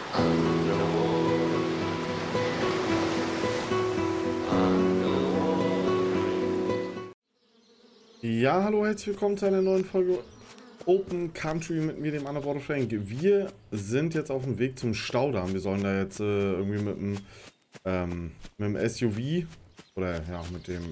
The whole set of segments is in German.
Ja, hallo, herzlich willkommen zu einer neuen Folge Open Country mit mir, dem Underwater Frank. Wir sind jetzt auf dem Weg zum Staudamm. Wir sollen da jetzt irgendwie mit dem SUV oder ja, mit dem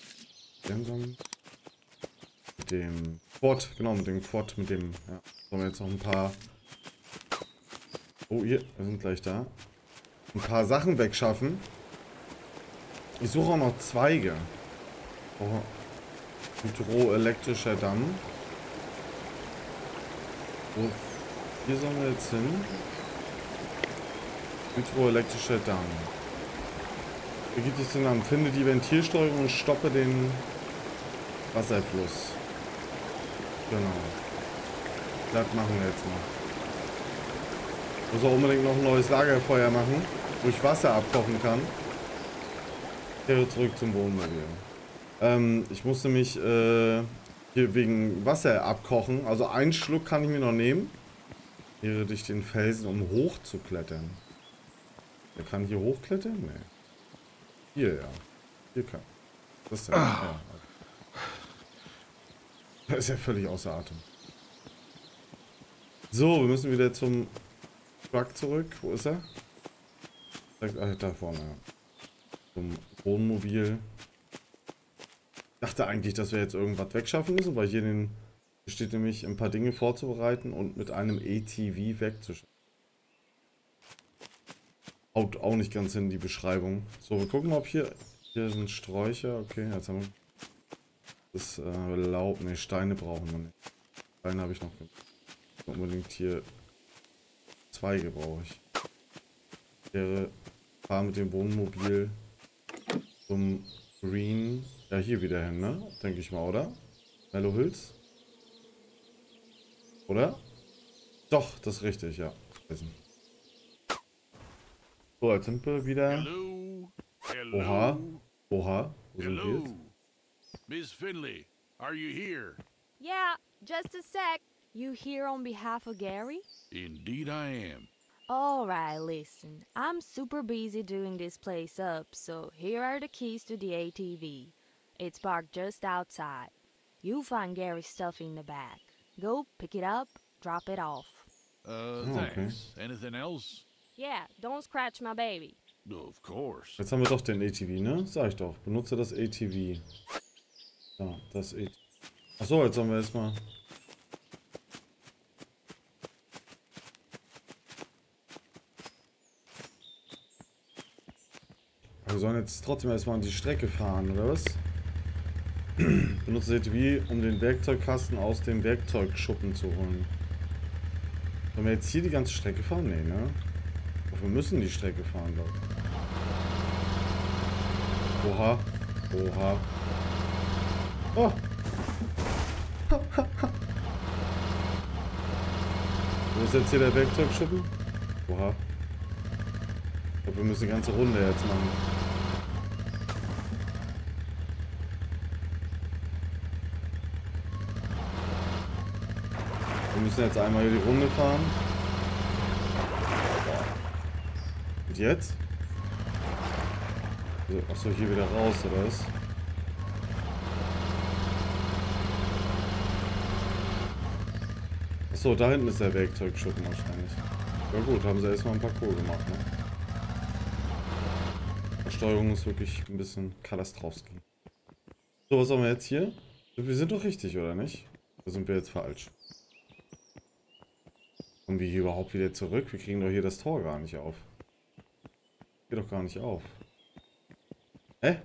Quad, genau, mit dem Quad, ja, sollen wir jetzt noch ein paar, oh, hier, wir sind gleich da, ein paar Sachen wegschaffen. Ich suche auch noch Zweige. Oh, hydroelektrischer Damm. Wo, hier sollen wir jetzt hin. Hydroelektrischer Damm. Hier gibt es den Namen. Finde die Ventilsteuerung und stoppe den Wasserfluss. Genau. Das machen wir jetzt mal. Muss auch unbedingt noch ein neues Lagerfeuer machen, wo ich Wasser abkochen kann. Ich kehre zurück zum Wohnmobil. Ich musste mich hier wegen Wasser abkochen. Also einen Schluck kann ich mir noch nehmen. Hier durch den Felsen, um hoch zu klettern. Der kann hier hochklettern? Nee. Hier, ja. Hier kann. Das ist ja. Ja. Das ist ja völlig außer Atem. So, wir müssen wieder zum Truck zurück. Wo ist er? Da vorne. Ja. Zum Wohnmobil. Ich dachte eigentlich, dass wir jetzt irgendwas wegschaffen müssen, weil hier steht nämlich ein paar Dinge vorzubereiten und mit einem ATV wegzuschaffen. Haut auch nicht ganz hin, die Beschreibung. So, wir gucken, ob hier sind Sträucher. Okay, jetzt haben wir das Laub. Ne, Steine brauchen wir nicht. Steine habe ich noch. Unbedingt hier Zweige brauche ich. Ich fahre mit dem Wohnmobil zum Green. Ja, hier wieder hin, ne? Denke ich mal, oder? Mellow Hills? Oder? Doch, das ist richtig, ja. So, jetzt sind wir wieder. Hello. Oha. Oha. Wo sind wir Hello. jetzt? Miss Finley, are you here? Yeah, just a sec. You here on behalf of Gary? Indeed I am. Alright, listen. I'm super busy doing this place up, so here are the keys to the ATV. It's parked just outside. You'll find Gary's stuff in the back. Go pick it up, drop it off. Thanks. Anything else? Yeah, don't scratch my baby. Of course. Jetzt haben wir doch den ATV, ne? Sag ich doch. Benutze das ATV. Ja, das ATV. Achso, jetzt sollen wir erstmal. Wir sollen jetzt trotzdem erstmal an die Strecke fahren, oder was? Benutze das ATV, um den Werkzeugkasten aus dem Werkzeugschuppen zu holen. Sollen wir jetzt hier die ganze Strecke fahren? Nee, ne? Doch, wir müssen die Strecke fahren, glaube ich. Oha. Oha. Oh. Wo ist jetzt hier der Werkzeugschuppen? Oha. Ich glaube, wir müssen die ganze Runde jetzt machen. Wir müssen jetzt einmal hier die Runde fahren. Und jetzt? Achso, hier wieder raus, oder was? Achso, da hinten ist der Werkzeugschuppen wahrscheinlich. Ja gut, haben sie erstmal ein Parcours gemacht, ne? Die Steuerung ist wirklich ein bisschen Katastrowski. So, was haben wir jetzt hier? Wir sind doch richtig, oder nicht? Oder sind wir jetzt falsch? Kommen wir hier überhaupt wieder zurück? Wir kriegen doch hier das Tor gar nicht auf. Geht doch gar nicht auf. Hä?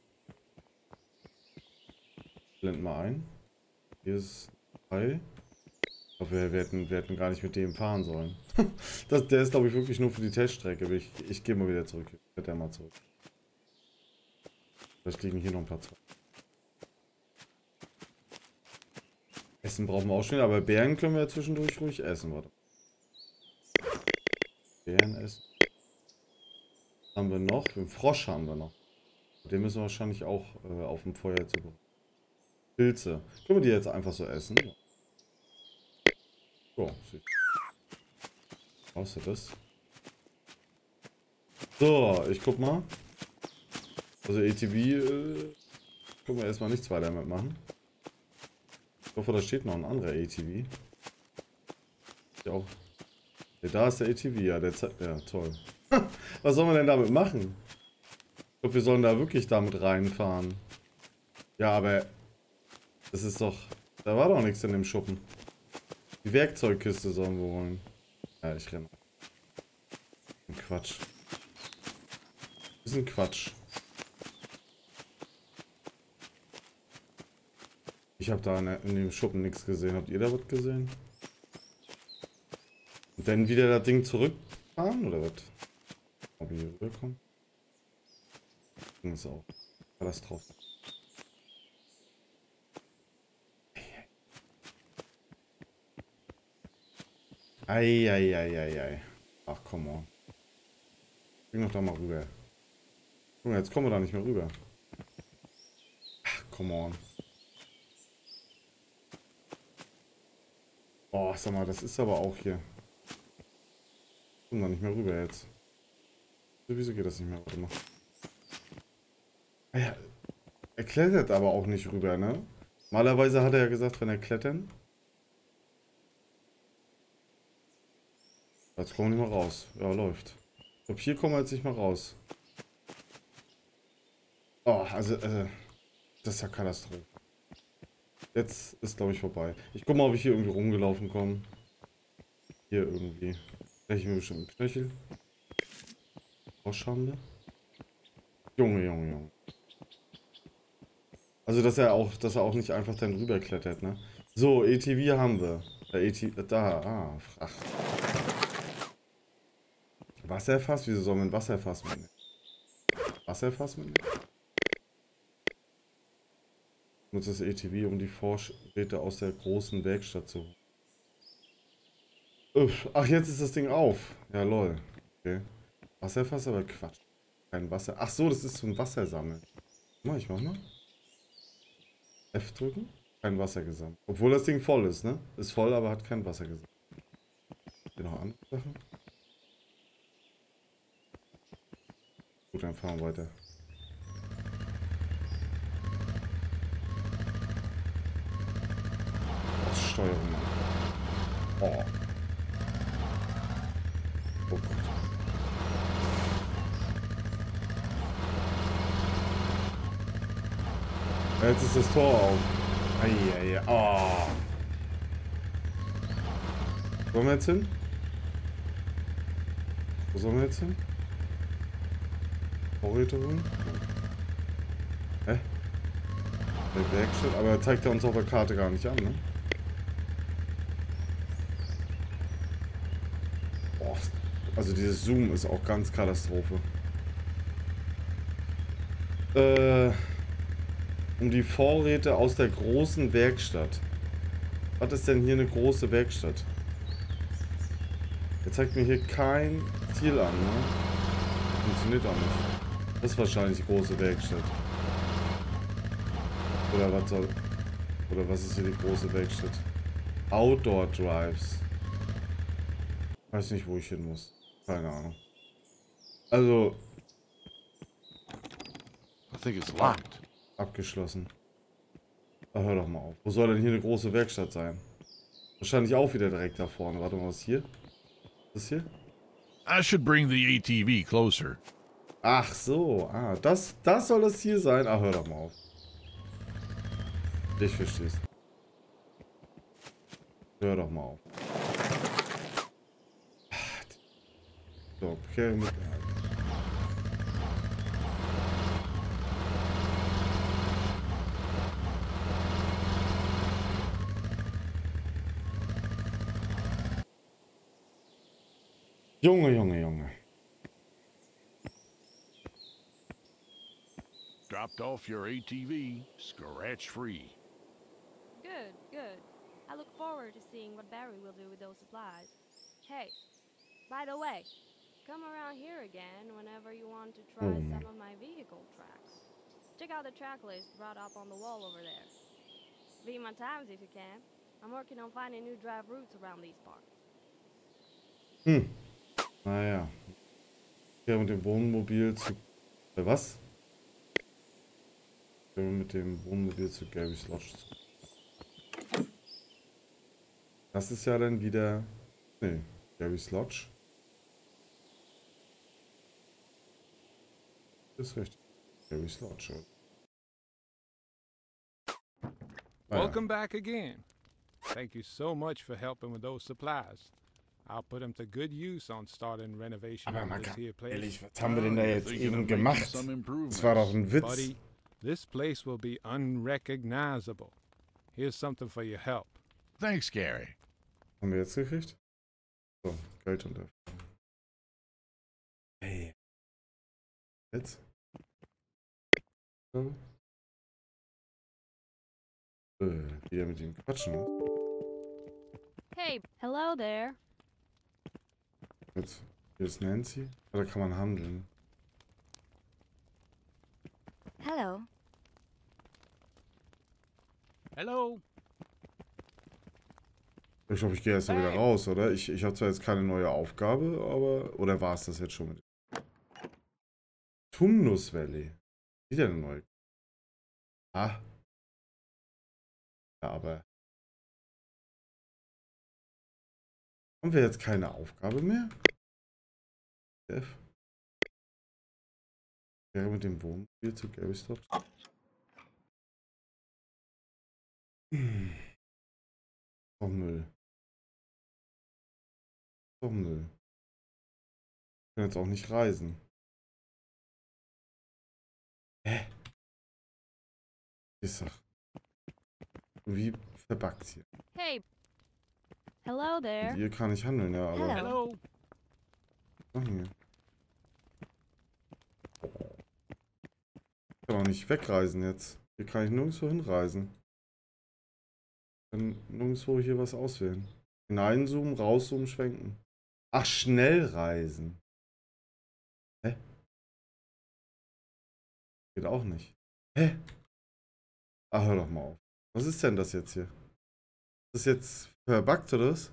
Blenden mal ein. Hier ist 3. Ich glaube, wir hätten gar nicht mit dem fahren sollen. Der ist, glaube ich, wirklich nur für die Teststrecke. Ich gehe mal wieder zurück. Ich werde mal zurück. Vielleicht liegen hier noch ein paar Zweige. Essen brauchen wir auch schon, aber Beeren können wir ja zwischendurch ruhig essen. Warte. Beeren essen. Was haben wir noch? Den Frosch haben wir noch. Den müssen wir wahrscheinlich auch auf dem Feuer zubereiten. Pilze. Können wir die jetzt einfach so essen? So, süß. Außer das. So, ich guck mal. Also ATV, können wir erstmal nichts weiter mitmachen. Ich hoffe, da steht noch ein anderer ATV. Ja, auch. Ja, da ist der ATV, ja, der zeigt. Ja, toll. Was soll man denn damit machen? Ich glaube, wir sollen da wirklich damit reinfahren. Ja, aber das ist doch. Da war doch nichts in dem Schuppen. Die Werkzeugkiste sollen wir holen. Ja, ich renne. Quatsch. Das ist ein Quatsch. Ich habe da in dem Schuppen nichts gesehen. Habt ihr da was gesehen? Und dann wieder das Ding zurückfahren oder was? Ob wir hier rüberkommen? Das ist auch Katastrophe. Eieieiei. Ach, come on. Bring doch da mal rüber. Junge, jetzt kommen wir da nicht mehr rüber. Ach, come on. Oh, sag mal, das ist aber auch hier. Kommen da nicht mehr rüber jetzt. Wieso geht das nicht mehr? Warte mal. Ah ja, er klettert aber auch nicht rüber, ne? Normalerweise hat er ja gesagt, wenn er klettern. Jetzt kommen wir nicht mehr raus. Ja, läuft. Ich glaube, hier kommen wir jetzt nicht mehr raus. Oh, also, das ist ja Katastrophe. Jetzt ist, glaube ich, vorbei. Ich gucke mal, ob ich hier irgendwie rumgelaufen komme. Hier irgendwie. Breche ich mir bestimmt einen Knöchel. Schande. Junge, Junge, Junge. Also, dass er auch nicht einfach dann rüberklettert, ne? So, ATV haben wir. Da, ach. Wasserfass? Wieso soll man ein Wasserfass mitnehmen? Wasserfass mitnehmen? Ich nutze das ATV, um die Vorräte aus der großen Werkstatt zu holen. Ach, jetzt ist das Ding auf. Ja, lol. Okay. Wasserfass, aber Quatsch. Kein Wasser. Ach so, das ist zum Wassersammeln. Ich mach mal. F drücken. Kein Wasser gesammelt. Obwohl das Ding voll ist, ne? Ist voll, aber hat kein Wasser gesammelt. Hier noch andere Sachen. Gut, dann fahren wir weiter. Was Steuerung. Oh. Oh Gott. Jetzt ist das Tor auf. Eieiei. Oh. Wollen wir jetzt hin? Wo sollen wir jetzt hin? Vorräte holen? Hä? Der Werkstatt? Aber er zeigt er uns auf der Karte gar nicht an, ne? Boah. Also dieses Zoom ist auch ganz Katastrophe. Um die Vorräte aus der großen Werkstatt. Was ist denn hier eine große Werkstatt? Er zeigt mir hier kein Ziel an, ne? Funktioniert auch nicht. Das ist wahrscheinlich die große Werkstatt. Oder was soll... Oder was ist hier die große Werkstatt? Outdoor Drives. Weiß nicht, wo ich hin muss. Keine Ahnung. Also... I think it's locked. Abgeschlossen. Ach, hör doch mal auf. Wo soll denn hier eine große Werkstatt sein? Wahrscheinlich auch wieder direkt da vorne. Warte mal, was ist hier? Was ist hier? I should bring the ATV closer. Ach so. Ah, das soll das hier sein. Ach, hör doch mal auf. Ich versteh's. Hör doch mal auf. So, okay, mit... Junge. Dropped off your ATV, scratch free. Good. I look forward to seeing what Barry will do with those supplies. Hey, by the way, come around here again whenever you want to try some of my vehicle tracks. Check out the track list brought up on the wall over there. Beat my times if you can. I'm working on finding new drive routes around these parts. Naja. Ja, mit dem Wohnmobil zu... was? Mit dem Wohnmobil zu Gary's Lodge. Das ist ja dann wieder... Nee, Gary's Lodge. Das ist richtig. Gary's Lodge. Welcome back again. Thank you so much for helping with those supplies. I'll put them to good use on starting renovation Aber of man this kann... here place. Ehrlich, was haben wir denn da jetzt thinking eben of making gemacht? some improvements. Das war doch ein Witz. Buddy, this place will be unrecognizable. Here's something for your help. Thanks, Gary. Haben wir jetzt gekriegt? So, Geld und Erfahrung. Hey. Jetzt? So. Wieder mit ihm quatschen. Hey, hello there. Jetzt. Hier ist Nancy. Oder kann man handeln? Hello. Hello. Ich glaube, ich gehe erst mal wieder raus, oder? Ich habe zwar jetzt keine neue Aufgabe, aber... Oder war es das jetzt schon mit... Tumnus Valley. Wieder eine neue... Ah. Ja, aber... Haben wir jetzt keine Aufgabe mehr? F. Wäre mit dem Wohnmobil zu Gary's Lodge. Oh, Müll. Oh, Müll. Ich kann jetzt auch nicht reisen. Hä? Ist doch... Wie verbuggt hier. Hey. Hello there. Hier kann ich handeln, ja, aber... Hello. Hello. Was machen wir? Ich kann auch nicht wegreisen jetzt. Hier kann ich nirgendwo hinreisen. Ich kann nirgendwo hier was auswählen. Hineinzoomen, rauszoomen, schwenken. Ach, schnell reisen. Hä? Geht auch nicht. Hä? Ah, hör doch mal auf. Was ist denn das jetzt hier? Ist das jetzt verbuggt oder was?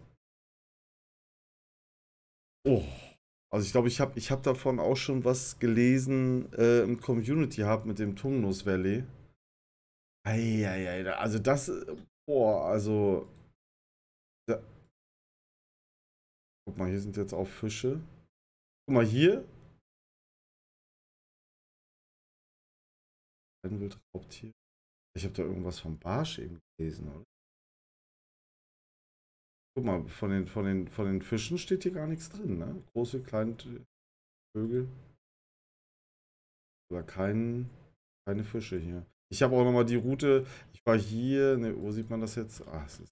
Oh. Also ich glaube, ich hab davon auch schon was gelesen im Community Hub mit dem Tumnus Valley. Eieiei, also das, boah, also... Da, guck mal, hier sind jetzt auch Fische. Guck mal, hier. Ein Wildraubtier. Ich habe da irgendwas vom Barsch eben gelesen, oder? Guck mal, von den Fischen steht hier gar nichts drin, ne? Große, kleine Vögel. Aber keine Fische hier. Ich habe auch nochmal die Route. Ich war hier. Ne, wo sieht man das jetzt? Ah, es ist.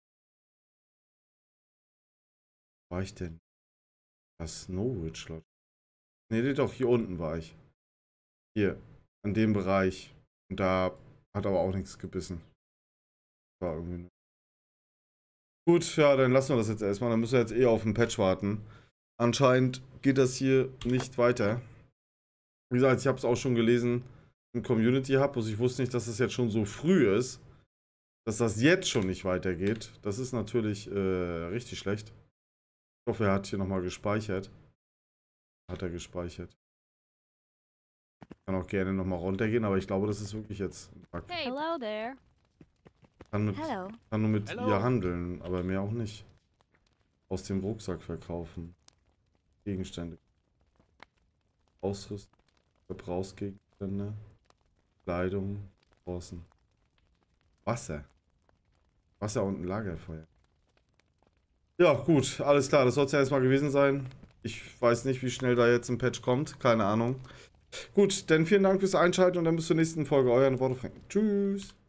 Wo war ich denn? Das Snow Ridge Lodge. Ne, doch, hier unten war ich. Hier, an dem Bereich. Und da hat aber auch nichts gebissen. War irgendwie nur. Gut, ja, dann lassen wir das jetzt erstmal. Dann müssen wir jetzt eh auf den Patch warten. Anscheinend geht das hier nicht weiter. Wie gesagt, ich habe es auch schon gelesen im Community Hub. Also ich wusste nicht, dass es jetzt schon so früh ist. Dass das jetzt schon nicht weitergeht. Das ist natürlich richtig schlecht. Ich hoffe, er hat hier nochmal gespeichert. Hat er gespeichert. Kann auch gerne nochmal runtergehen, aber ich glaube, das ist wirklich jetzt ein Bug. Hey. Hello there. Kann nur mit Hello. ihr handeln, aber mehr auch nicht. Aus dem Rucksack verkaufen. Gegenstände. Ausrüstung. Verbrauchsgegenstände. Kleidung. Draußen. Wasser. Wasser und ein Lagerfeuer. Ja, gut. Alles klar. Das soll es ja erstmal gewesen sein. Ich weiß nicht, wie schnell da jetzt ein Patch kommt. Keine Ahnung. Gut, dann vielen Dank fürs Einschalten und dann bis zur nächsten Folge. Euer Worte Frank. Tschüss.